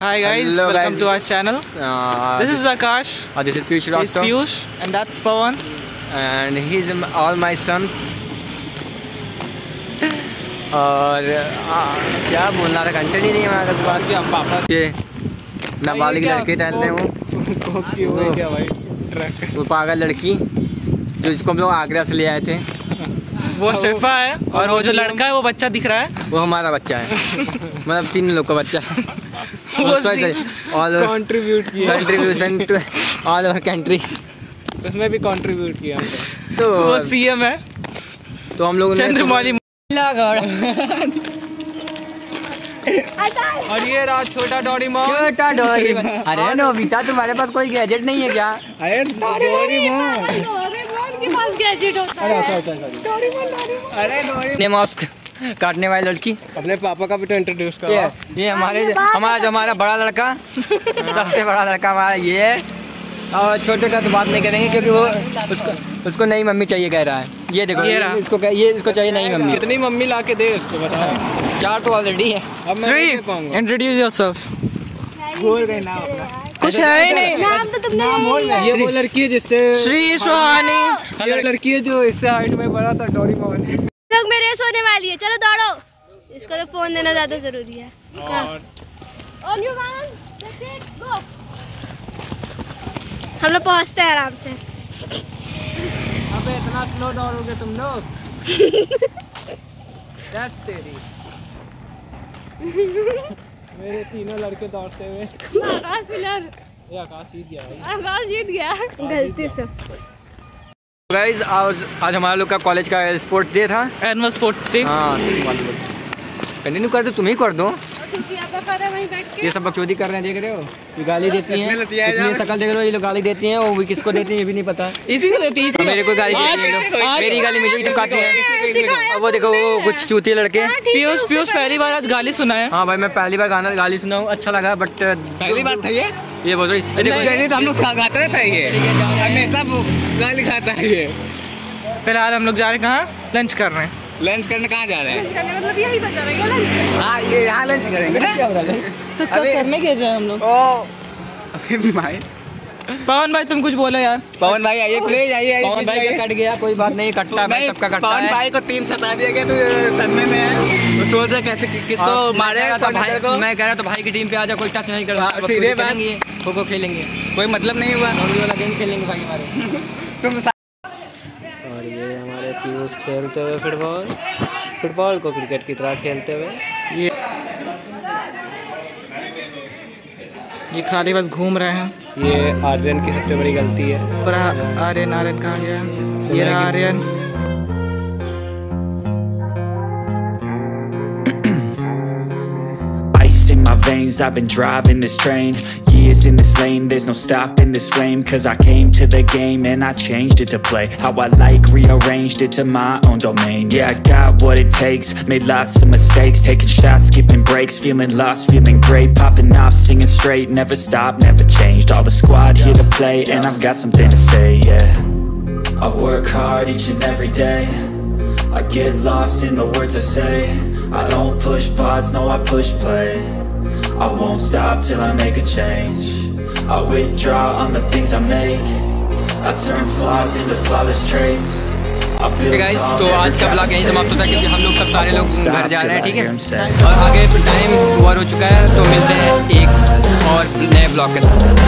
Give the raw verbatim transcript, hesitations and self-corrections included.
Hi guys, Hello welcome guys. to our channel. Uh, This is Akash. uh, this is Piyush. This is Piyush, and that's Pawan. And he's all my sons. और आ, क्या बोलना था, content ही नहीं है हमारे पास। हम पापा ये नाबालिग लड़के टहलते हैं वो वो पागल लड़की जो जिसको हम लोग आगरा से ले आए थे, वो शिफा है, और वो जो लड़का है वो बच्चा दिख रहा है, वो हमारा बच्चा है। मतलब तीन लोग का बच्चा। कंट्रीब्यूट किया contribution to all over country, उसमें भी कंट्रीब्यूट किया। सो वो सीएम है। तो हम लोग चंद्रमौली और ये रहा छोटा डोरेमोन। छोटा डोरेमोन। अरे नोबिता, तुम्हारे पास कोई गैजेट नहीं है क्या? अरे डोरेमोन के पास गैजेट होता है। अरे डोरेमोन नेम ऑफ काटने वाली लड़की। अपने पापा का भी तो इंट्रोड्यूस करो। ये, ये हमारे हमारा जो हमारा बड़ा लड़का, सबसे बड़ा लड़का हमारा ये है। और छोटे का तो बात नहीं करेंगे क्योंकि वो उसको उसको नई मम्मी चाहिए कह रहा है। ये देखो, ये ये इसको ये इसको चाहिए नई मम्मी। कितनी मम्मी ला के दे इसको बता। चार तो ऑलरेडी है। अब मैं नहीं पाऊंगा। Introduce yourself. भूल गए नाम अपना। कुछ है ही नहीं। नाम तो तुमने ये वो लड़की है जिससे श्री सुहानी। ये लड़की है जो इससे हाइट में बड़ा था, डोरेमोन। लोग मेरे सोने वाली है, चलो दौड़ो। इसको तो फोन देना ज्यादा जरूरी है। On your man, that's it, go. हम लोग पहुँचते हैं आराम से। अबे इतना स्लो दौड़ोगे तुम लोग। That's तेरी। मेरे तीनों लड़के दौड़ते हुए। आकाश विनर। ये आकाश जीत गया भाई। आकाश जीत गया गलती से। गाइस आज आज हमारा लोग का कॉलेज का स्पोर्ट्स डे था। Annual sports day. हाँ, कंटिन्यू कर दो, तुम ही कर दो। वहीं बैठ के ये सब बकचोदी कर रहे हैं, देख रहे हो? ये गाली देती हैं, इतनी शकल देख रहे हो, ये लोग गाली देती हैं, वो भी किसको देती हैं ये भी नहीं पता। इसी को देती है। मेरे को गाली देती हैं लोग, मेरी गाली मुझे भी टपकाते हैं। और वो देखो वो कुछ चूतिए लड़के। पीयूष पीयूष पहली बार आज गाली सुना है। हाँ भाई, मैं पहली बार गाना गाली सुना हूँ, अच्छा लगा। बट पहली बार था ये। ये बोल रही देखो हम लोग गाते रहता है, ये हमेशा गाली खाता है ये। फिलहाल हम लोग जा रहे हैं कहाँ? लंच कर रहे हैं। लंच करने कहाँ जा रहे हैं? मतलब यही बता रहे हैं लंच। हाँ, ये यहाँ लंच करेंगे ना। तो कब करने के जाए हम लोग? अभी भाई पवन भाई तुम कुछ बोलो यार। पवन भाई आइए, प्लीज आइए। पवन भाई का कट गया, कोई बात नहीं, कटता है भाई, सबका कटता पवन है। भाई को टीम सता दिया गया, तो सदमे में है। तो सोच रहे कैसे किसको मारे। तो भाई मैं कह रहा तो भाई की टीम पे आ जाओ, कोई टच नहीं कर। सीधे बात, खो खो खेलेंगे, कोई मतलब नहीं हुआ। वाला गेम खेलेंगे भाई हमारे। तुम और ये हमारे पीयूष खेलते हुए फुटबॉल फुटबॉल को क्रिकेट की तरह खेलते हुए। ये ये खाली बस घूम रहे हैं। ये आर्यन की सबसे बड़ी गलती है। पूरा आर्यन आर्यन कहाँ गया? ये रहा Aryan. In my veins, I've been driving this train. Years in this lane, there's no stopping this flame. Cause I came to the game and I changed it to play how I like, rearranged it to my own domain. Yeah, I got what it takes, made lots of mistakes, taking shots, skipping breaks, feeling lost, feeling great, popping off, singing straight, never stopped, never changed. All the squad here to play and I've got something to say, yeah. I work hard each and every day, I get lost in the words I say. I don't push pause, no I push play. I won't stop till I make a change. I withdraw on the things I make. I turn flaws into flawless traits. Hey guys, तो आज का blog यहीं समाप्त होता है क्योंकि हम लोग सब सारे लोग घर जा रहे हैं, ठीक है? और आगे टाइम ओवर हो चुका है, तो मिलते हैं एक और नए ब्लॉग के साथ।